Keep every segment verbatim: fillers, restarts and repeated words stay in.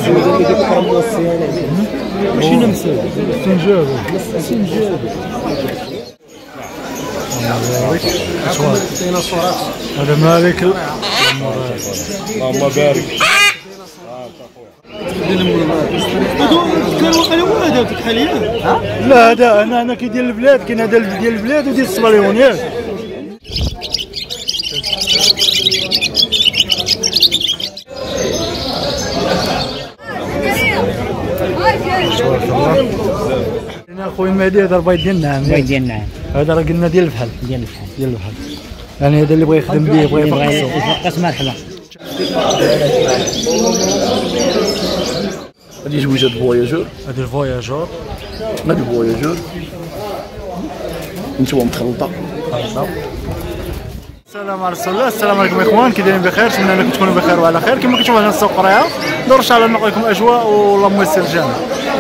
ماشي نمسا سنجاب سنجاب. هذا مالك اللهم بارك. لا هذا انا انا كي ديال البلاد كاين هذا ديال البلاد وديال الصباليونيات. انا خويا مهدي هذا البيض ديال النعام. البيض ديال النعام هذا راه قلنا ديال الفحل. ديال الفحل ديال الفحل يعني هذا اللي بغى يخدم به بغى يفقسو يفقس مرحبا. هذه جويجة فواياجور. هذه الفواياجور. هذه الفواياجور نتوما مخلطة. السلام على رسول الله. السلام عليكم اخوان، كي دايرين بخير؟ نتمنى انكم تكونوا بخير وعلى خير. كما كتشوفوا هنا السوق قريعه، ندور ان شاء الله نلقى لكم اجواء والله ميسر الجامع.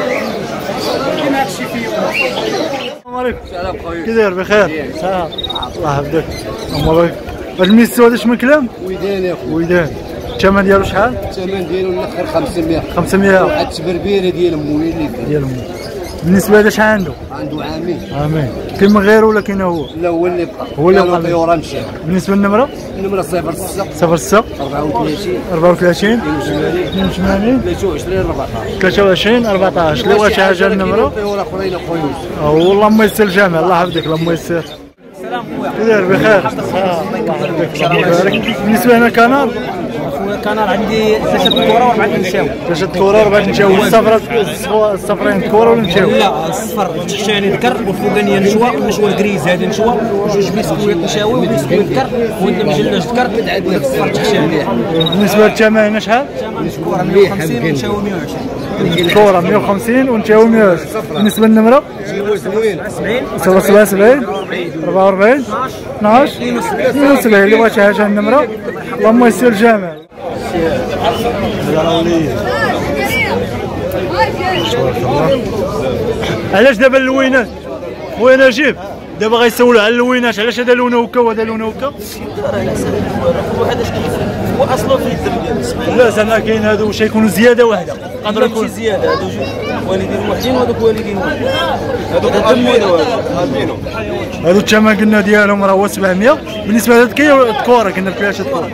السلام عليكم. السلام خويا. كي داير؟ بخير؟ سلام. الله يحفظك. الله هاد الميسو هذا شمن كلام؟ ويدان يا خويا. ويدان. الثمن ديالو شحال؟ الثمن ديالو الاخر خمسمية. خمسمية. واحد التبربيره ديال مويل اللي ديال مو. بالنسبه هذا شحال عنده؟ عنده عامين. عامين. كاين من غيره ولا كاين هو؟ لا هو اللي بقى. هو اللي بقى. الطيوره مشى. بالنسبه للنمره؟ النمره صفر ستة صفر ستة أربعة وثلاثين أربعة وثلاثين اثنين وثمانين ثلاثة وعشرين أربعطاش ثلاثة وعشرين أربعطاش. اللي بغى شي حاجه النمره الطيوره اخرين اخويا. والله ما يسر الجامع. الله يحفظك. الله ما يسر. السلام خويا. كي داير؟ بخير. الله يحفظك. الله يبارك. بالنسبه هنا كنار خويا كنار عندي ثلاثه كوره واربعه نشاو. ثلاثه كوره واربعه نشاو. الصفرة الصفرين كوره ولا نشاو؟ لا الصفر التحتاني ذكر والفوقانيه نشوى والنشوى الكريز هذه نشوى وجوج بسكويت نشاوي وبسكويت ذكر والمجلج ذكر عاد الصفر التحتاني. بالنسبه للثمن هنا شحال؟ الكوره مية وخمسين ونشاوي مية وعشرين. الكوره مية وخمسين ونشاوي مية وعشرين. بالنسبه للنمره؟ سبعة وسبعين أربعة وأربعين اثناش اثنين وسبعين. اللي بغى شي حاجه النمره اللهم يسر الجامع. علاش دابا اللوينات؟ خويا نجيب دابا غيسولوا على اللوينات، علاش هذا لونه هكا وهذا لونه هكا؟ هو اصلا في الدم ديال السماء. لا زعما كاين هادو واش يكونوا زياده واحده؟ قادر يكون زياده، هادو جوج والدين وحدين وهذوك والدين وحدين. هذوك الدمينو هادو هادو الثمن قلنا ديالهم راه هو سبعمية. بالنسبه لهاد الكوره قلنا فيها شي كوره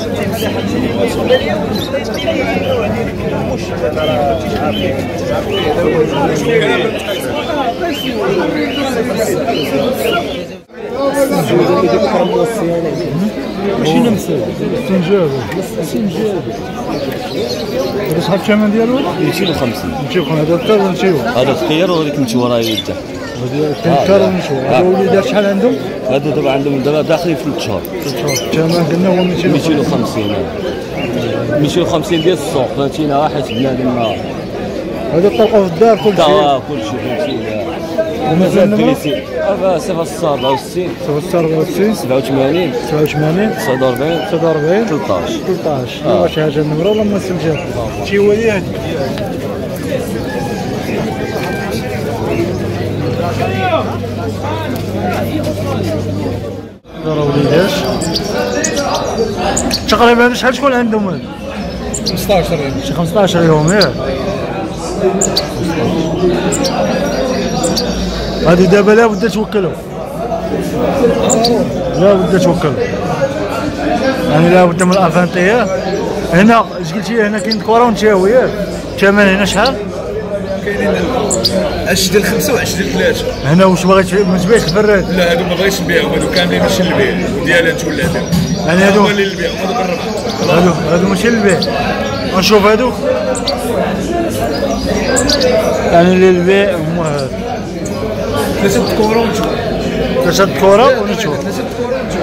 ماشي نمسا سنجاب سنجاب. هذا شحال الثمن ديالو؟ مئتين وخمسين. مئتين وخمسين. هذا الكار ولا نشيوه؟ هذا الخيار وهذيك نتوما راه يده. هذا الكار ولا نشيوه؟ هذا وليدات شحال عندهم؟ هذا دابا عندهم دابا داخلين في ثلاث شهور. ثلاث شهور. الثمن قلنا هو مئتين وخمسين. مئتين وخمسين ديال السوق فهمتينا راه حيت بنادم. هذا طلقوا في الدار كلشي. اه كلشي فهمتينا. ومازال النمرة؟ هذا صفر ستة أربعة وستين صفر أربعة وستين سبعة وثمانين سبعة وثمانين تسعة وأربعين تسعة وأربعين ثلاثطاش ثلاثطاش. لا شي حاجة النمرة ولا ما نسمجها؟ شي هو اللي هادي. راه وليداش تقريبا شحال شكون عندهم هاد؟ خمسطاش يوم. شي خمسطاش يوم ياك. هادو دابا لابد توكلوا. لابد توكلوا يعني لابد من الافانتيه. هنا اش قلتي؟ هنا كاين كره ونشاوي ياك. الثمن هنا شحال؟ كاينين عشرة ديال خمسة وعشرة ديال ثلاثة. هنا واش باغي ما تبيعش الفراد؟ لا هادو ما بغيتش نبيعهم، هادو كاملين ماشي للبيع ديالها تولع بهم. يعني هادو هما اللي للبيع هادو بالربح. هادو هادو ماشي للبيع. غنشوف هادو يعني اللي للبيع هما هادو. ثلاثة كورة ونشوف. ثلاثة كورة ونشوف. ثلاثة كورة ونشوف.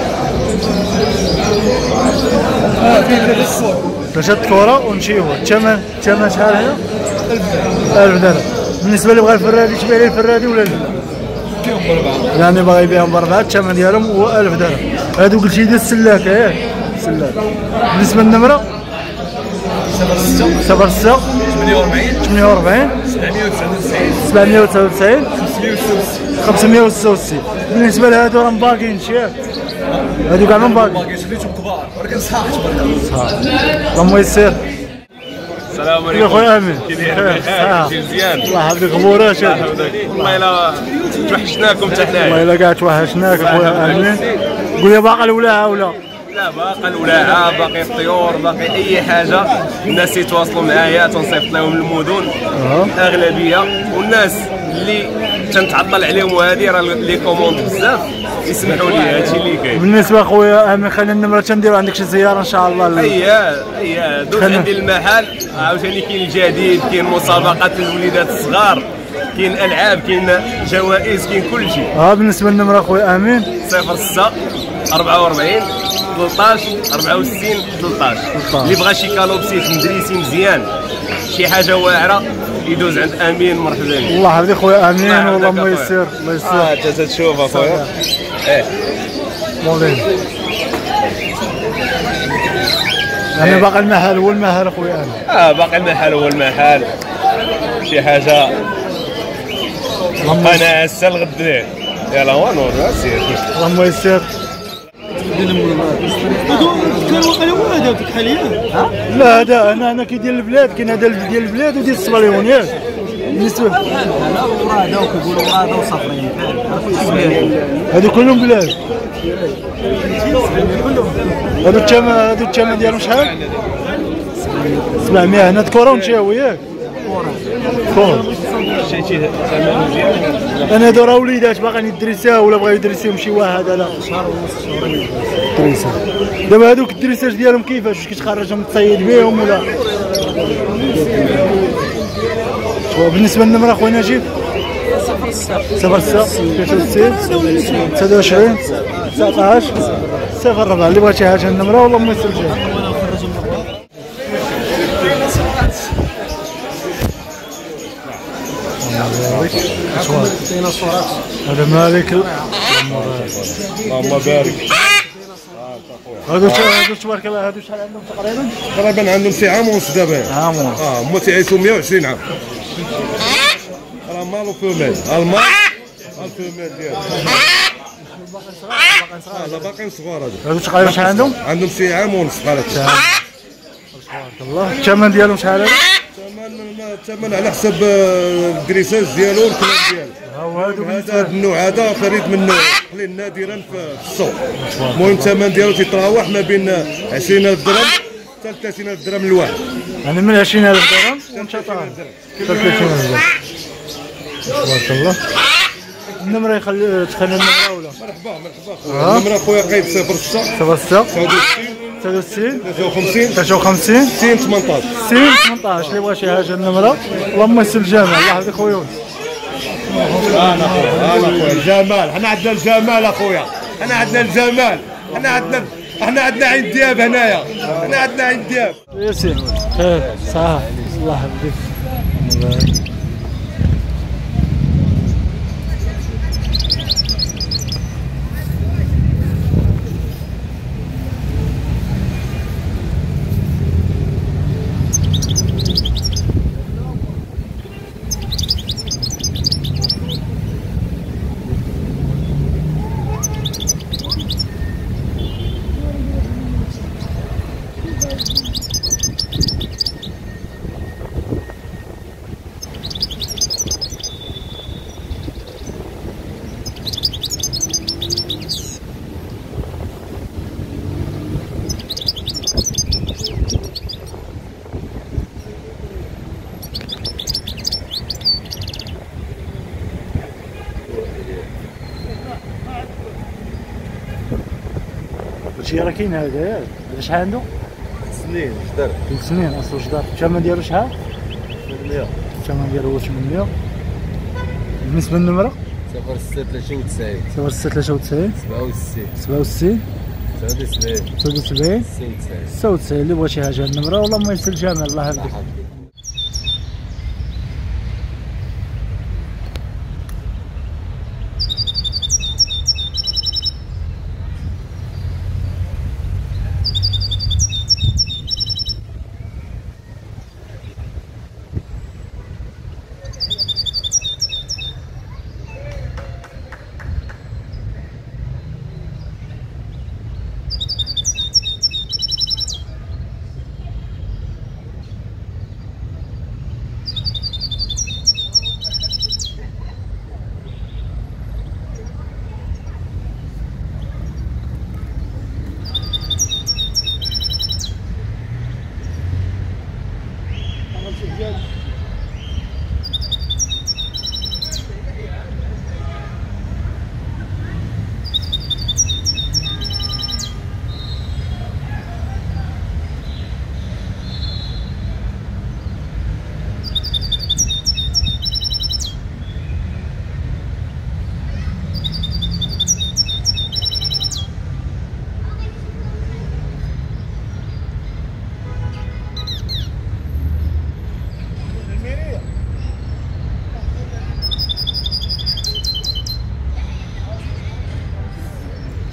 اه كاين ثلاثة كورة. ثلاثة كورة ونشيوه. الثمن الثمن شحال هنا؟ ألف درهم. بالنسبة اللي بغا الفرادي تبيع ليه الفرادي ولا لا؟ كيهم بربعة. يعني باغي يبيعهم بربعة. الثمن ديالهم هو ألف درهم. هادو قلتي ديال السلاكة ياك؟ السلاكة. بالنسبة للنمرة؟ صفر ستة صفر ستة ثمانية وأربعين ثمانية وأربعين سبعمية وتسعة وتسعين سبعمية وتسعة وتسعين خمسمية وستة وستين. خمسمية وستة وستين. بالنسبة لهادو راه مباقيين ياك؟ هادو كاع ما مباقيين. باقي شريتهم كبار ولكن صحاح تبارك الله. صحاح. اللهم يسر. السلام عليكم. يا خويا امين كي داير بخير؟ شي مزيان. الله يحفظك غمورات. والله الا توحشناكم حتى حنايا. والله الا كاع توحشناك اخويا امين. قول لي باقي الولاعه ولا؟ لا باقي الولاعه، باقي الطيور، باقي اي حاجه. الناس يتواصلوا معايا تنصيفط لهم المدن الاغلبيه، والناس اللي تنتعطل عليهم وهذه راه لي كوموند بزاف يسمحوا لي هادشي اللي كاين. بالنسبه اخويا امين خلينا النمره تنديروا عندك شي زياره ان شاء الله. اييه اييه دوز عندي المحل عاوتاني. كاين الجديد، كاين مسابقات للوليدات الصغار، كاين العاب، كاين جوائز، كاين كل شيء. اه بالنسبه للنمره اخويا امين صفر ستة أربعة وأربعين ثلاثطاش أربعة وستين ثلاثطاش. اللي بغى شي كالوبسيت مدريسي مزيان، شي حاجه واعره، يدوز عند امين. مرحبا بك. الله يحفظك خويا امين. والله ما يسر الله يسر. اه انت تشوف اخويا. ايه والله انا باقي المحل هو المحل اخويا امين. اه باقي المحل هو المحل. شي حاجه انا هسه الغد. يلا هو نور سير. الله ما يسر. لا هذا انا انا كي ديال البلاد، كاين هذا ديال البلاد وديال الصباليون ياك. بالنسبه لا وراده وكيقولوا وراده وصفرين هادو كلهم بلاد. هادو الثمن هادو الثمن ديالهم شحال؟ سبعمية. هنا كره ونشاوي ياك. كره شتي ثمن مزيان. انا هادو راه وليدات باغيين يدرساو ولا بغاو يدرسيهم شي واحد. انا دريسه دابا هادوك الدريساج ديالهم كيفاش؟ واش كتخرجهم تصيد بهم ولا؟ بالنسبه للنمره خويا نجيب صفر ستة ثلاثة وستين تسعة وعشرين تسعطاش صفر أربعة. اللي بغى شي حاجه النمره والله ما يسر الجهه. هذا مالك. اللهم بارك. هادو هادو تبارك الله هادو شحال عندهم تقريبا؟ تقريبا عندهم شي عام ونص دابا. عام ونص. اه هما تيعيشوا مية وعشرين عام. راه مالو فوميل المال الفوميل ديالو. اه لا باقيين صغار هادو. هادو تقريبا شحال عندهم؟ عندهم شي عام ونص بحال هكا. تبارك الله. الثمن ديالهم شحال هذا؟ الثمن الثمن على حسب الدريساج ديالو والكلام ديالو. ها هو هادو هذا النوع هذا فريد من قليل نادرا في السوق. المهم الثمن ديالو تيتراوح ما بين عشرين ألف درهم حتى ثلاثين ألف درهم الواحد. يعني من عشرين ألف درهم وانت طالع حتى ثلاثين ألف درهم. تبارك الله. النمره يخلي تخلي النمره ولا؟ مرحبا مرحبا. النمره خويا قيد صفر ستة صفر ستة تسعة وستين ثلاثة وستين ثلاثة وخمسين ثلاثة وخمسين ستين ثمنطاش ستين ثمنطاش. اللي بغى شي حاجه النمره اللهم يسر الجمال. الله يحفظك خويا. انا خويا انا خويا الجمال. حنا عندنا الجمال اخويا. حنا عندنا الجمال. حنا عندنا حنا عندنا عين دياب هنايا. حنا عندنا عين دياب. ياسين خير صح. الله يحفظك. شي راه كاين هذا ياك. هذا شحال عنده؟ سنين جدار. ثلاث سنين اصل جدار. الثمن ديالو شحال؟ ثمانمية. الثمن ديالو هو ثمانمية. بالنسبه للنمره صفر ستة ثلاثين وتسعين صفر ستة ثلاثة وتسعين سبعة وستين سبعة وستين تسعة وسبعين تسعة وسبعين ستة وتسعين. اللي بغى شي حاجه النمره والله ما يسر الجمال. الله يحفظك.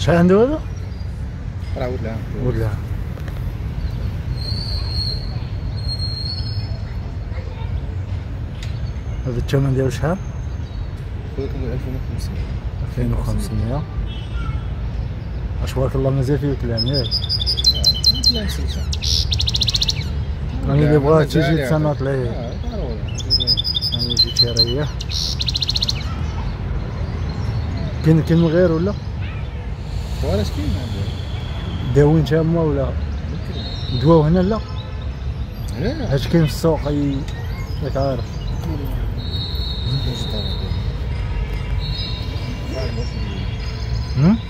شحال عنده هذا؟ راه ولد العام ولد العام. هذا الثمن ديالو شحال؟ خويا كنقول ألفين وخمسمية. ألفين وخمسمية. اش بارك الله مازال فيه كلام ياك؟ لا نسيتها. راني اللي بغات تيجي تصنت ليه. اه ضروري. راني جيت تيريح. كاين كاين من غير ولا؟ واش كاين عندك؟ داوين تما ولا؟ دواو هنا لا؟ هنا اش كاين في السوق اي ياك عارف. هم؟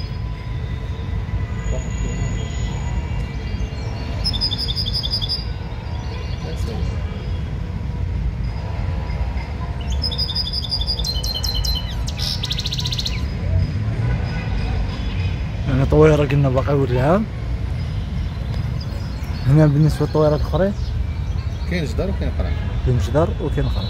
يعني طويرة قلنا باقي ولد العام. هنا بالنسبة للطويرات الأخرين كاين جدار وكاين قرع. كاين جدار وكاين قرع.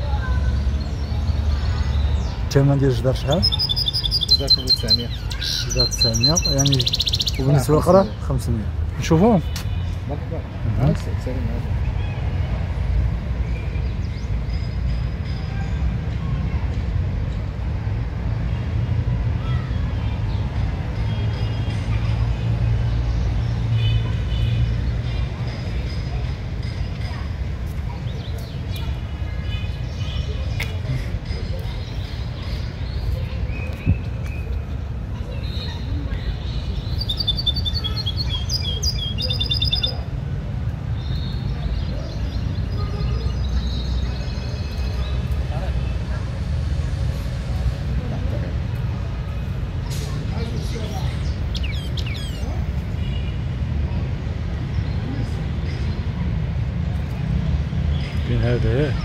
الثمن ديال الجدار شحال؟ جدار كنقول تسعمية. جدار تسعمية يعني وبالنسبة للقرع خمسمية. نشوفوهم؟ مرحبا. ها سالي معاك. كاين هذا ياك.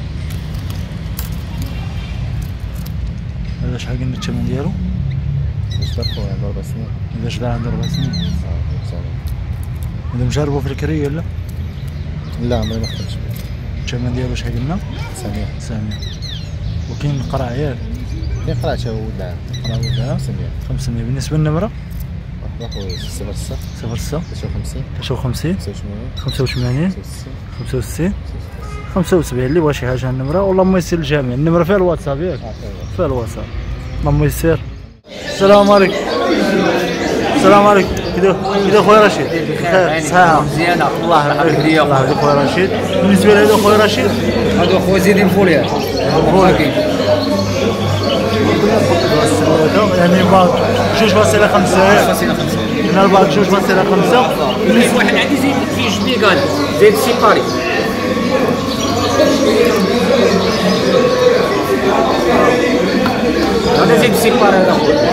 هذا شحال قلنا الثمن ديالو؟ جدار خويا عنده أربع سنين. هذا جدار عنده أربع سنين. اه صافي. هذا مجربو في الكرية ولا؟ لا عمري ما خدمتش به. الثمن ديالو شحال قلنا؟ تسعمية. تسعمية. وكاين القرع ياك؟ كاين قرع تا هو ولد العام. قرع ولد العام خمسمية. خمسمية. بالنسبة للنمرة؟ مرحبا خويا صفر ستة. صفر ستة. تسعة وخمسين. تسعة وخمسين. تسعة وثمانين. خمسة وثمانين. ستة وستين. خمسة وستين. خمسة وسبعين. اللي بغا شي حاجة النمرة والله يسير الجميع. النمرة فيها الواتساب ياك؟ فيها الواتساب. اللهم يسير. السلام عليكم. السلام عليكم. كيداير كيداير خويا رشيد؟ بخير صحة مزيانة الله يرحمك ديالك. الله يحفظك خويا رشيد. بالنسبة لهذا خويا رشيد هادو خويا زيدين فوليات. فولي. يعني بعض جوج فاصلة خمسة. فاصلة خمسة. من البعض جوج فاصلة خمسة. كاين واحد عندي زيد فيه جبيكان زيد سيباري. هذا زيد سيباري هذا خويا.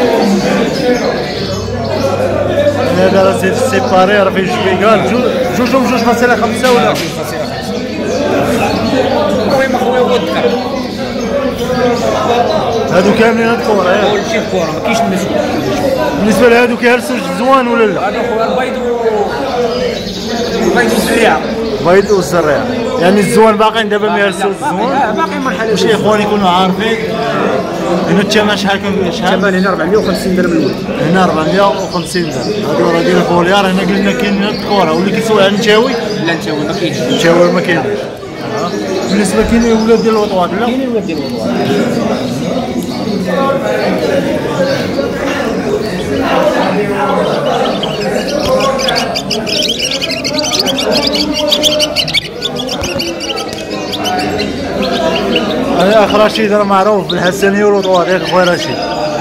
هذا راه زيد سيباري راه فيه جبيكان جوجهم جوج فاصلة خمسة ولا؟ المهم اخويا هو الذكر. هادو كاملين هاد الكورة ياك؟ كلشي الكورة ما كاينش النسوة. بالنسبة لهادو كيهرسوا زوان ولا لا؟ هذا خويا البيض و البيض والزريعة. بيض والزريع يعني الزوان باقيين دابا ما يهرسوا الزوان. باقي مرحلة. واش الاخوان يكونوا عارفين هنا الثمن شحال كان شحال؟ الثمن هنا أربعمية وخمسين درهم الولد. هنا أربعمية وخمسين درهم. هادو راه ديال الفوليار. هنا قلنا كاين هاد الكورة واللي كيسوى على النتاوي. لا نتاوي ما كاينش. النتاوي ما كاينش. بالنسبة كاين الولاد ديال الوطوات لا؟ كاين الولاد ديال الوطوات. هذا اخ رشيد راه معروف بالحسنية والوطوات ياك خويا رشيد.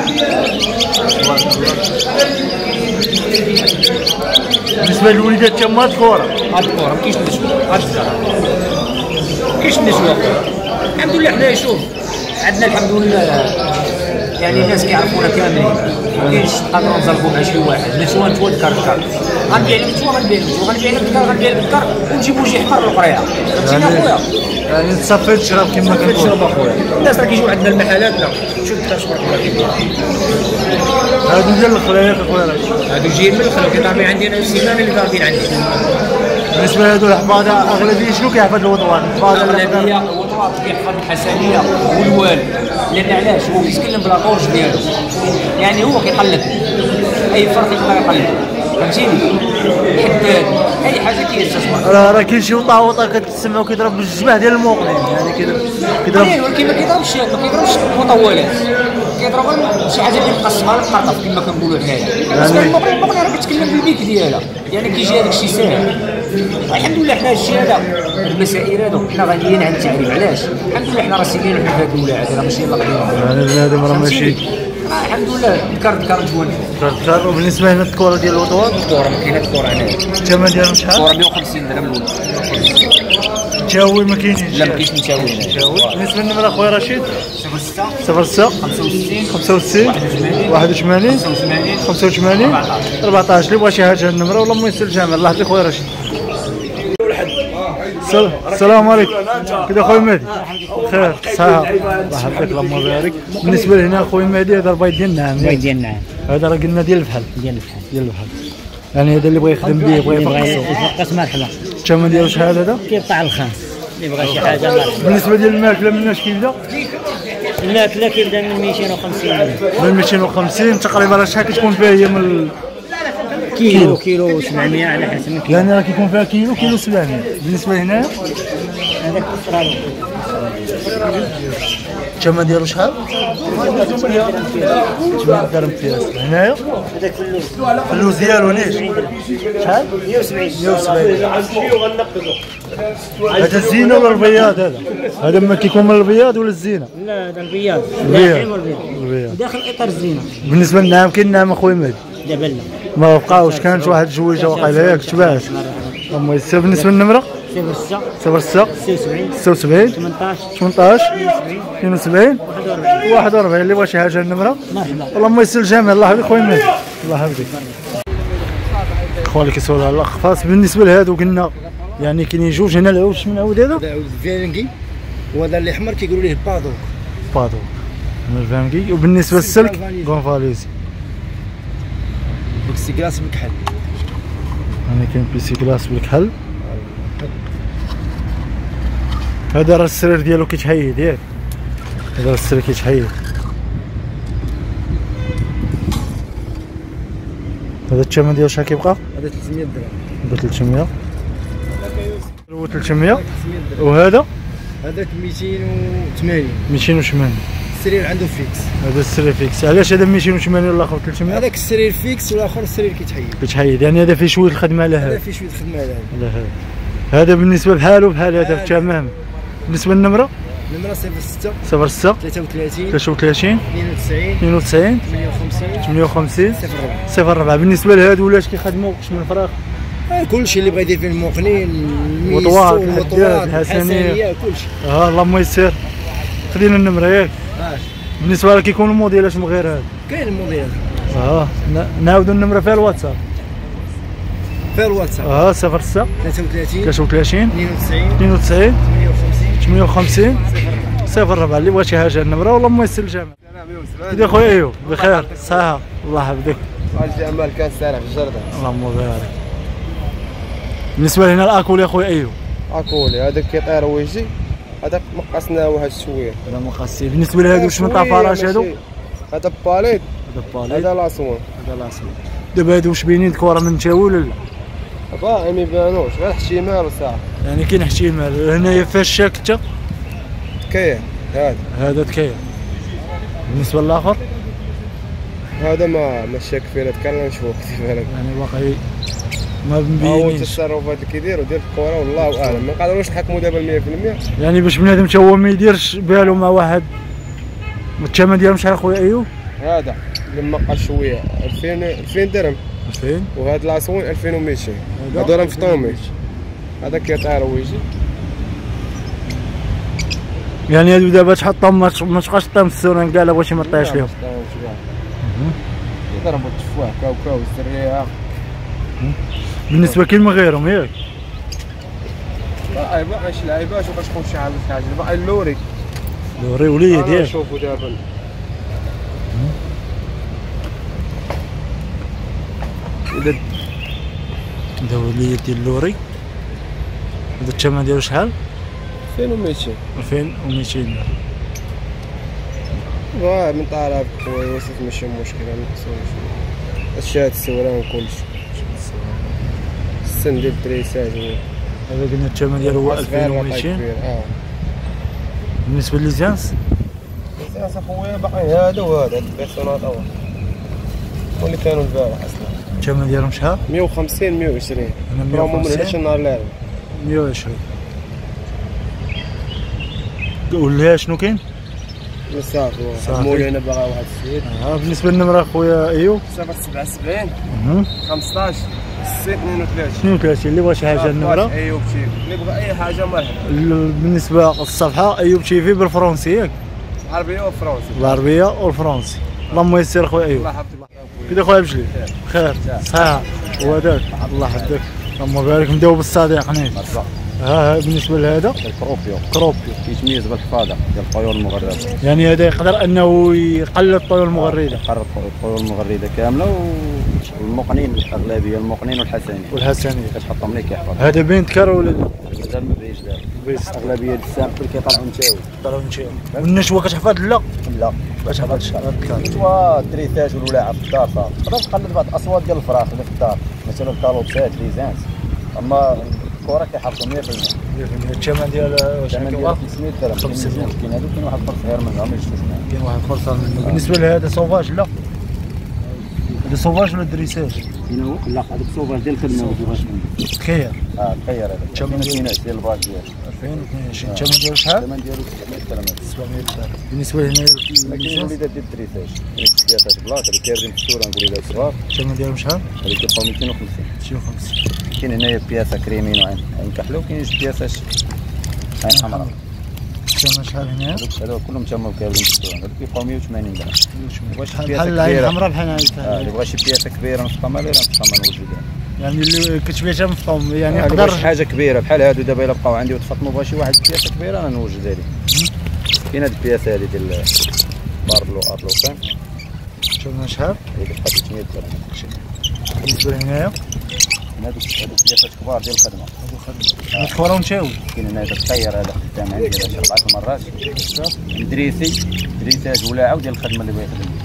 بالنسبة للوليدات تما هاد الكورة. هاد الكورة ما كاينش النسوة. هاد الكورة ما كاينش النسوة. الحمد لله حنايا شوف عندنا الحمد لله يعني الناس كيعرفونا كاملين. ما كاينش نقدروا نزربوا مع شي واحد. نسوة نتوى الذكر الذكر. غنبيع لك نتوى غنبيع لك نتوى غنبيع لك الذكر غنبيع لك الذكر ونجيبو شي حمر للقريعة. فهمتيني اخويا؟ يعني تصفي تشرب كما كنقول. تشرب اخويا. الناس راه كيجيو عندنا المحلات لا شوف الذكر تبارك الله كيبيع. هادو ديال الخلا ياك خويا رشيد. هادو جايين من الخلا كيضربين عندي انا السيمانة اللي ضاربين عندي. بالنسبه لهذو الحفاظه اغلبيه شنو كيحفظ الوطوات؟ الحفاظه الاغلبيه الوطواط كيحفظ الحسنيه والوال، لان علاش هو كيتكلم بلا قورج ديالو، يعني هو كيقلب اي فرق يقدر يقلب، فهمتيني؟ حداد اي حاجه كيستثمر. راه راه كاين شي وطاوطه كتسمع وكيضرب بالجماع ديال الموقدين، يعني كيضرب كيضرب ولكن ما كيضربش ما كيضربش المطولات، كيضرب شي حاجه اللي مقسمه للقرطف كما كنقولوا حنايا. بالنسبه للمغرب المغرب راه كتكلم بالبيك ديالها، يعني كيجي هذاك الشيء ساهل. الحمد لله حنا هادشي هذا المسائل هادو حنا غنيين عن التعريف، علاش؟ الحمد لله حنا راه سيدين حنا في هاد الولايات راه ماشي يلاه قديم. يعني بنادم راه ماشي الحمد لله ذكر ذكر جوان. ذكر. وبالنسبه هنا الكره ديال الوطوات الكره ما كاينه الكره هنا، الثمن ديالهم شحال؟ الكره مية وخمسين درهم الاولى. تشاوي ما كاينينش؟ لا ما كاينش متاوي. بالنسبه للنمره اخويا رشيد صفر ستة صفر ستة خمسة وستين خمسة وستين واحد وثمانين خمسة وثمانين أربعطاش. اللي بغى شي حاجه النمره والله ما يسال جامع. الله يحفظك خويا رشيد. السلام عليكم. كيف اخويا مهدي؟ بخير صحه الله يحفظك اللهم بارك. بالنسبه لهنا اخويا مهدي هذا البيض ديال النعام. البيض ديال النعام هذا راه قلنا ديال الفحل ديال الفحل ديال الفحل، يعني هذا اللي بغى يخدم به بغى يفقسو يفقس مرحبا. الثمن ديالو شحال هذا؟ كيقطع الخامس اللي بغى شي حاجه مرحبا. بالنسبه ديال الماكله مناش كيبدا؟ الماكله كيبدا من مئتين وخمسين من مئتين وخمسين تقريبا. راه شحال كتكون فيها هي من كيلو كيلو سبعمية على حسب الكيلو. يعني راه كيكون فيها كيلو كيلو سبعمية. بالنسبه لهنا هذاك الصرالي الثمن ديالو شحال؟ ثمانية درهم فياس. هنايا هذاك فلوس اللوز ديالو نيش شحال؟ مئة وسبعين مئة وسبعين. هذا الزينه ولا البياض؟ هذا هذا ما كيكون من البياض ولا الزينه؟ لا هذا البياض البياض. البياض داخل اطار الزينه. بالنسبه للنعام كاين نعام اخويا مهدي دابا لا ما بقاوش، كانت واحد الجويجه واقيلا ياك تباعت. الله يسر. بالنسبه للنمره صفر ستة صفر ستة ستة وسبعين ستة وسبعين ثمنطاش ثمنطاش اثنين وسبعين واحد وأربعين. اللي بغى شي حاجه النمره مرحبا. اللهم يسر الجميع. الله يحفظك خويا مهدي الله يحفظك. خويا اللي كيسولوا على الاخفاص بالنسبه لهادو قلنا يعني كاينين جوج هنا. العود شمن العود هذا؟ هذا عود فيرنكي وهذا اللي احمر كيقولوا ليه بادوك. بادو من الفانكي. وبالنسبه للسلك غونفاليزي بيكسي كلاس بالكحل. يعني كاين بيسي كلاس بالكحل. هذا راه السرير ديالو كيتحيد ياك؟ هذا راه السرير كيتحيد. هذا الثمن ديالو شحال كيبقى؟ هذا ثلاثمية درهم. هذا ثلاثمية. هو ثلاثمية. وهذا هذاك مئتين وثمانين. مئتين وثمانين. السرير عنده فيكس. هذا السرير فيكس. علاش هذا مئتين وثمانين والاخر ثلاثمية؟ هذاك السرير فيكس والاخر السرير كيتحيد. كيتحيد يعني هذا فيه شويه الخدمه على هذا هذا. فيه شويه خدمه على هذا. على هذا. هذا بالنسبه بحالو بحال هذا تمام. بالنسبه للنمره النمره صفر ستة صفر ستة ثلاثة وثلاثين ثلاثة وثلاثين اثنين وتسعين اثنين وتسعين ثمانية وخمسين ثمانية وخمسين صفر أربعة. صفر أربعة. بالنسبه لهادو ولاش كيخدموا قش من الفراغ؟ آه كلشي اللي بغا يدير فيه الموقنين وطواط، الوطواط الحداد، الحسنيه الحسنية. كلشي. اه اللهم يسر. خدينا النمره ياك. آه. بالنسبه لك كيكون الموديل من غير هذا؟ كاين الموديل اه ن- نعاودوا النمره فيها الواتساب. فيها الواتساب اه صفر ستة ثلاثة وثلاثين ثلاثة وثلاثين اثنين وتسعين اثنين وتسعين ثمانية وخمسين ثمانية وخمسين صفر أربعة. اللي بغى شي حاجه النمره والله يسر الجامع. كي خويا ايوب بخير صحه الله يحفظك. الجمال كان سارع في الجردة. اللهم بارك. بالنسبه لهنا الاكل يا خويا ايوب اكولي هذاك كيطير ويجي هذاك مقصنا واحد شويه. هذا مقاسي. بالنسبه لهادو واش من طافراش هادو؟ هذا باليت هذا باليت هذا لاصون. هذا لاصق. دابا هادو واش باينين الكره من تاوي ولا لا؟ باغي ما يبانوش غير احتمال وساعه. يعني كاين احتمال. هنايا فيها الشاك حتى كاين هذا هذا تكاين. بالنسبه للاخر هذا ما ما شاك فيه تكلم نشوف كيف بالك. يعني باقي ما هو مبينينش. التصرفات اللي كيديروا ديال الكره والله اعلم ما نقدروش نحكموا دابا مية في المية. يعني باش بنادم حتى هو ما يديرش بالو مع واحد. الثمن ديالهم شحال خويا ايوب؟ هذا اللي مقى شويه ألفين ألفين درهم ألفين. وهذا لاصون ألفين ومئتين. هذول راه مفطومين. هذا كيطير ويجي. يعني هادو دابا تحطهم ما ما تبقاش طيم السوران كاع لا بغيتي ما طيحش ليهم. يضربوا التفاح كاوكاو الزريعه. بالنسبه كاين من غيرهم ياك؟ باقي باقي شي لعيبات وباش تكون شي حاجه حاجه باقي اللوري. دوري وليد ياك. شوفوا دابا هذا وليد ديال اللوري. هذا الثمن ديالو شحال؟ ألفين ومئتين. ألفين ومئتين. واه من طالب خويا وسط ماشي مشكل ما نقصوش. الشات السوران وكلشي. السن ديال التريساج. هذا قلنا الثمن ديالو هو ألفين ومئتين. اه. بالنسبة للليزانس؟ الليزانس اخويا باقي هذا وهذا هاد البيرسونات اول. واللي كانوا البارح اصلا. الثمن ديالهم شحال؟ مئة وخمسين مئة وعشرين. أنا مئة راهم من وخمسين. هذاش النهار الأربعاء. مئة وعشرين. قول لي شنو كاين؟ صافي صافي. مولاي انا باغا واحد السيد. اه بالنسبة للنمرة خويا ايوب؟ صفر سبعة وسبعين خمسطاش ستة اثنين وثلاثين. اثنين وثلاثين اللي بغى شي حاجة النمرة؟ ايوب تيفي اللي بغى اي حاجة مرحبا. بالنسبة للصفحة ايوب تيفي بالفرنسي ياك؟ عربية وفرنسي. العربية والفرنسي. اللهم يسر خويا ايوب. الله يحفظك. كي خويا بجلي؟ بخير صحيح وهذاك الله يحفظك. اللهم بارك نبداو بالصديق حنين. ها ها بالنسبة لهذا؟ الكروبيو كروبيو كيتميز بالحفاظة ديال الطيور المغردة. يعني هذا يقدر انه يقلد الطيور المغردة. يقرب الطيور المغردة كاملة والمقنين الأغلبية المقنين والحسنين. والحسنية كتحطهم لك كيحفظ. هذا بين تكر ولا لا؟ مازال ما بينش دابا. الأغلبية ديال السامبل كيطلعوا نتاوي. طلعوا نشاو. والنشوة كتحفظ لا؟ لا كتحفظ التكر. النشوة الدريساج والولاعة في الدار صافي. تقدر تقلد بعض الأصوات ديال الفراخ اللي في الدار مثلا الكالوبسات ليزانس. أما الكرة كيحافظوا مئة بالمئة. الثمن ديال واش الثمن ديال خمسمية درهم. خمسمية. كاين هادو كاين واحد الفرق صغير منهم ما يشتوش معاه. كاين واحد فرصة منه. بالنسبة لهذا سوفاج لا؟ هذا سوفاج ولا دريساج؟ كاين هو لا هذاك السوفاج ديال الخدمة ما كيبغاش منه. تخير. اه تخير هذاك. الثمن ديال ديال الباك ديالو. ألفين واثنين وعشرين. الثمن ديالو شحال؟ الثمن ديالو سبعمية درهم. سبعمية درهم. بالنسبة لهنايا ما كاينش وليدات ديال الدريساج. كاين السياسات بلاك اللي كايرين في الصورة نقول ولاد صغار. الثمن ديالهم شحال؟ هذيك كيبقاو مئتين وخمسين. مئتين وخمسين. كاين هنايا بياسة كريمين وعين عين كحلة وكاين جوج بياسات عين حمراء. الثمن شحال هنايا؟ هذوك هذوك كلهم تما كايرين في الصورة. هذوك كيبقاو مئة وثمانين درهم. بحال العين الحمراء بحال العين اه اللي بغى شي بياسة كبيرة مفطمة لا مفطمة نوجدها. يعني اللي كتبيعها مفطوم يعني يقدر يقدر شي حاجة كبيرة بحال هادو دابا إلا بقاو عندي وتفطموا بغا شي واحد بياسة كبيرة أنا نوجدها ليه. كاين هاد البياسة هادي ديال بارلو أرلوكان. الثمن شحال؟ هذيك بقات ثمانمية درهم. بالنسبة لهنايا؟ هادوك هادوك بياسات كبار ديال الخدمة. هاد الكورة ونشاو. كاين هنا هذا الطير هذا خدام عندي هذا أربعة المرات. دريسي دريساج ولاعة وديال الخدمة اللي بغا يخدم.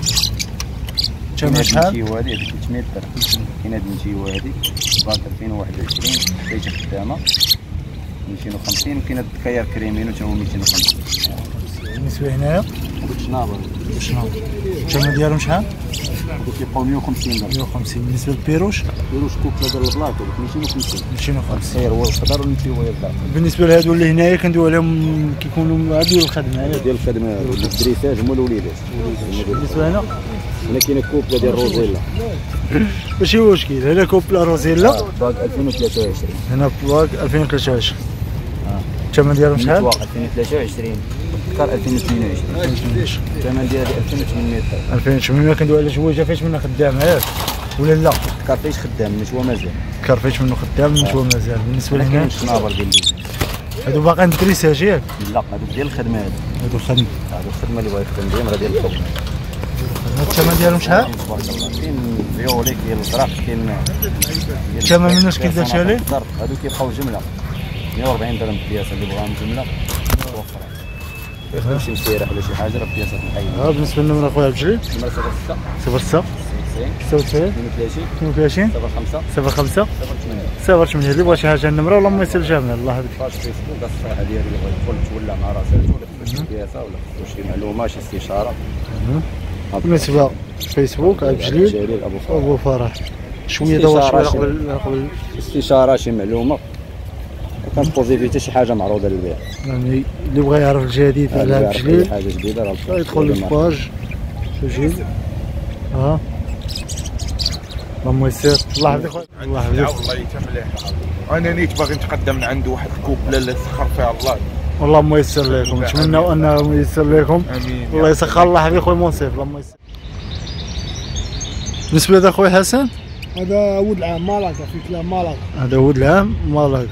الثمن شحال؟ المنتيوة هادي هذيك ثمانمية درهم. كاين هاد المنتيوة هادي باك ألفين وواحد وعشرين حتى خدامة مئتين وخمسين وكاين هاد الكاير كريمينو تا هو مئتين وخمسين. بالنسبة هنايا؟ هادوك شنابر. شنو؟ الثمن ديالهم شحال؟ هادوك كيبقاو مئة وخمسين درهم. مئة وخمسين. بالنسبة للبيروش؟ ديروش كوكلا ديال البلاك هذوك مئتين وخمسين. مئتين وخمسين. خير هو الخضر والمنتيوة ديال الدار. بالنسبة لهادو اللي هنايا كندويو عليهم كيكونوا هادو الخدمة ديال الخدمة الدريساج هما الوليدات. بالنسبة هنا؟ هنا كاينه كوبلا ديال روزيلا. ماشي مشكل هنا كوبلا روزيلا. باك ألفين وثلاثة وعشرين. هنا باك ألفين وثلاثة وعشرين. الثمن ديالهم شحال؟ ألفين وثلاثة وعشرين. كار ألفين واثنين وعشرين. الثمن ديالها ألفين وثمانمية درهم. ألفين وثمانمية كندوي على جويجه فاش منها خدام ياك ولا لا؟ كارفيش خدام النشوة مازال. كارفيش منه خدام النشوة مازال. بالنسبة لهنا كاين الشنابر ديال الليزانس. هادو باقيين دريساج ياك؟ لا هادوك ديال الخدمة هادو. هادو الخدمة. هادو الخدمة اللي بغا يخدم بهم راه ديال الخدمة. الثمن ديالهم شحال؟ تبارك الله. كاين فيوليك ديال الزرق كاين. الثمن مناش كيدار شالي؟ هادو كيبقاو جملة. مئة وأربعين درهم البياسة اللي بغاهم جملة توفر. يخدم شي مسيرة ولا شي حاجة راه بياسات محيدة. ها بالنسبة للنمرة خويا بجلي؟ نمرة صفر ستة. صفر ستة. ستة وتسعين. اثنين وثلاثين. اثنين وثلاثين. صفر خمسة. صفر خمسة. صفر ثمانية. صفر ثمانية اللي بغى شي حاجة النمرة والله ما يسال جامع الله يهديك. فاش فيسبوك الصفحة ديالي اللي بغا يدخل تولى مع راساتو ولا في شي بياسة ولا في شي معلومة شي استشارة. بالنسبة فيسبوك عبد الجليل جليل أبو فرح. أبو فرح. شوية دوا شوية قبل قبل استشارة شي معلومة كنبوزي فيه حتى شي حاجة معروضة للبيع. يعني اللي بغى يعرف الجديد على عبد الجليل حاجة جديدة راه يدخل للباج سجل. ها اللهم يسر الله يحفظك الله يحفظك. والله يتملح. انا نيت باغي نتقدم من عنده واحد الكوبله اللي سخر فيها الله. اللهم يسر لكم نتمنى انه ييسر لكم. امين. الله يسخر الله يحفظك خويا منصف اللهم يسر. بالنسبة لهذا خويا حسن هذا ود العام مالاكا في كلام مالاكا. هذا ود العام مالاكا.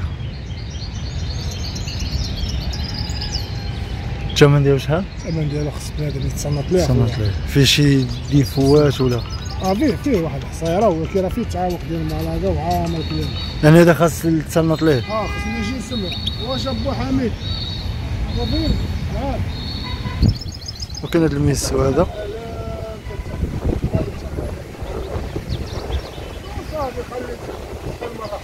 الثمن ديالو شحال؟ الثمن ديالو خص بنادم يتصنت ليه. صنت ليه. في شي ديفوات ولا؟ اه فيه فيه واحد الحصيره ولكن راه فيه التعاوق ديال مالاكا وعامل كلهم. يعني هذا خاص تصنت ليه. اه خصني نجي نسمع واش ابو حميد وفين تعال. وكاين هذا الميس وهذا صافي خليك المره.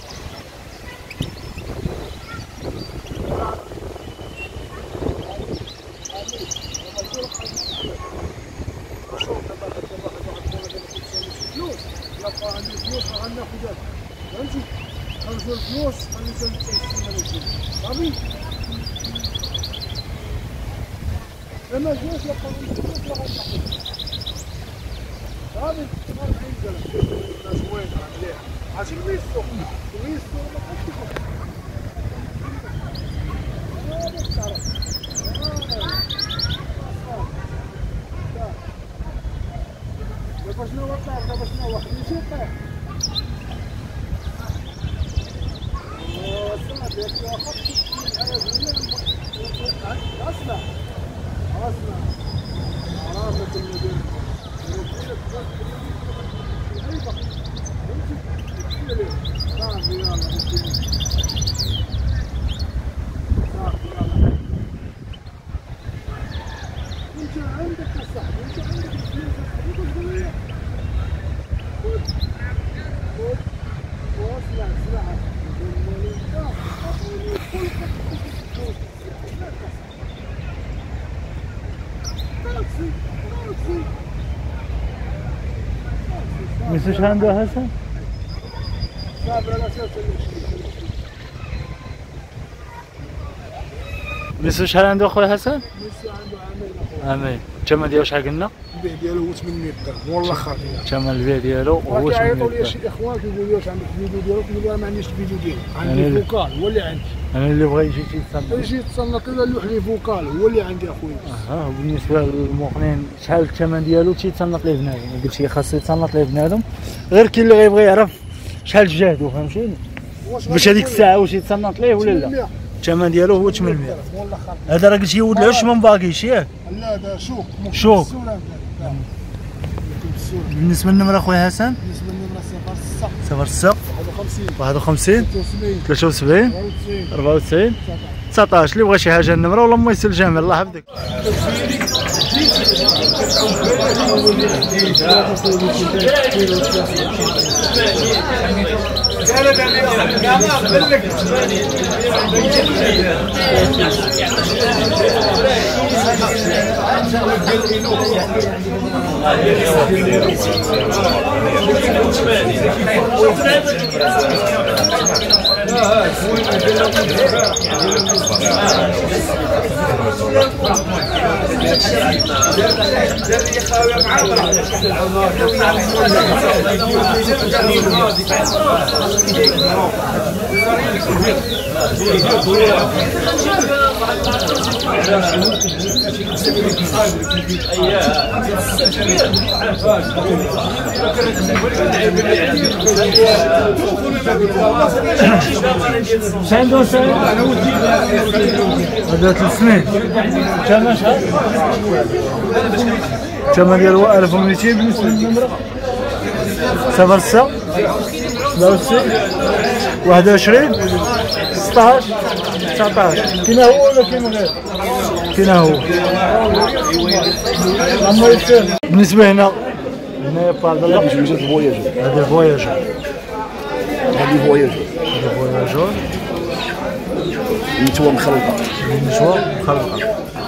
عندي فلوس غناخذها فهمتي غنشوف الفلوس غادي نسلم صافي لما جوش لقى الفلوس وغناخذ صافي الناس وين مليح عرفتي الميسو الميسو باش نوقع باش نوقع نمشي طيح صافي ياك وقفت اسمع اسمع عرفت المدير صافي يلا انت عندك الصح انت عندك الفلوس واسمع سمعها ميسو شحال عنده حسن؟ صافي على اساس ميسو شحال عنده خويا حسن؟ ميسو عنده عامين اخويا. عامين. الثمن ديالو شحال قلنا؟ البيع ديالو هو ثمنمية درهم والله خاطر. الثمن البيع ديالو هو كيعيطوا ثمنمية لي درهم. شي اخوان كيقولوا لي واش عندك الفيديو ديالو كنقول لهم ما عنديش الفيديو ديالو عندي فوكال هو اللي عندي. انا اللي بغى يجي تيتصنت. يجي يتصنت لي لوح لي فوكال هو اللي عندي اخويا. اه بالنسبه للموقنين شحال الثمن ديالو تيتصنت ليه بنادم، قلت لي خاصو يتصنت ليه بنادم، غير كاين اللي غيبغي يعرف شحال تجاهدوا فهمتيني؟ باش هذيك الساعه واش يتصنت ليه ولا لا؟ الثمن ديالو هو ثمنمية. والله خاطر. هذا راه قلتي ولد العش ما باقيش ياك؟ لا هذا شوك. شوك. بالنسبه للنمره اخويا حسن؟ بالنسبه للنمره صفر ستة صفر ستة واحد وخمسين ستة ثلاثة وسبعين أربعة وتسعين تسعطاش. اللي بغى شي حاجه النمره ولا ما يسال الجامع الله يحفظك. عنده سنة هذا ثلاث سنين. كم شهر؟ الثمن ديالو ألف ومئتين بالنسبة للنمرة. صفر ستة سبعة وتسعين واحد وعشرين ستطاش تسعطاش. كاين هو ولا كاين غير؟ كاين هو. الله يسر. بالنسبة هنا هنايا باردلا هذا فواياجور. هذا فواياجور. هذه فواياجور. هذا فواياجور. النتوى مخلطة. النتوى مخلطة.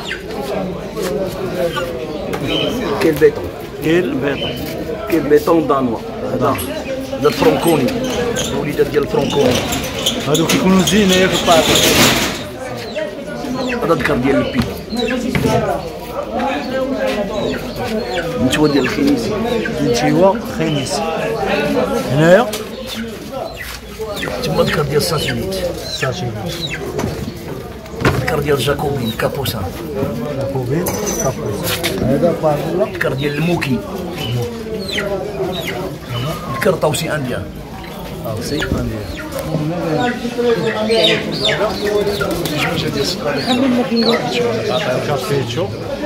كاين البيطون. كاين البيطون. كاين البيطون دانوا. هذا هذا الفرونكوني. الوليدات ديال الفرونكوني. هادو كيكونوا زينة ياك الطاطا. هذا الذكر ديال البي. النتوى ديال الخنيسي. النتوى خنيسي. هنايا تما الذكر ديال الساتيليت. ساتيليت. الذكر ديال جاكوبين كابوسان. جاكوبين كابوسان. هذا باردلا. الذكر ديال الموكي. الذكر طوسي انديان. سي كافيتشو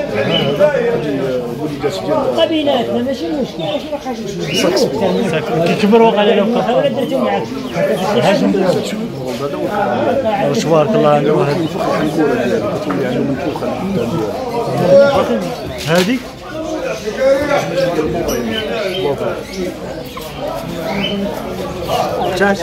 قبيلاتنا ماشي مشكل كيكبر وقع لنا تبارك الله عنده واحد هذه شاش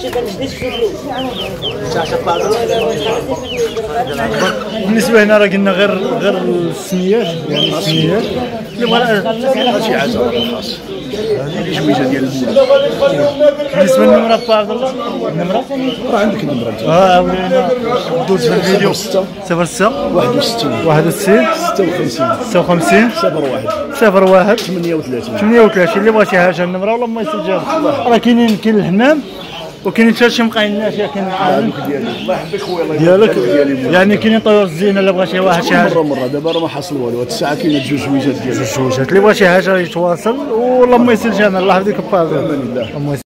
بالنسبه هنا راه قلنا غير غير السميات يعني السميات اللي بغا شي عزا خاص هذه شويه ديال المول. بالنسبه للنمره با عبد الله النمره راه عندك النمره انت اه ولينا دوز في الفيديو ستة صفر ستة واحد وستين واحد وتسعين ستة وخمسين ستة وخمسين صفر واحد صفر واحد ثمانية وثلاثين ثمانية وثلاثين اللي بغى شي حاجه النمره والله ما يسجل راه كاينين كاين الحمام وكاينين حتى شي مقاينات كاين العالم الله يحفظك خويا الله ديالك يعني كاينين طيور الزينه اللي بغى شي واحد شي حاجه مره مره دابا راه ما حصل والو هاد الساعه كاينه جوج جويجات ديال جوج اللي بغى شي حاجه يتواصل والله ما يسجل جمال الله يحفظك با امان الله.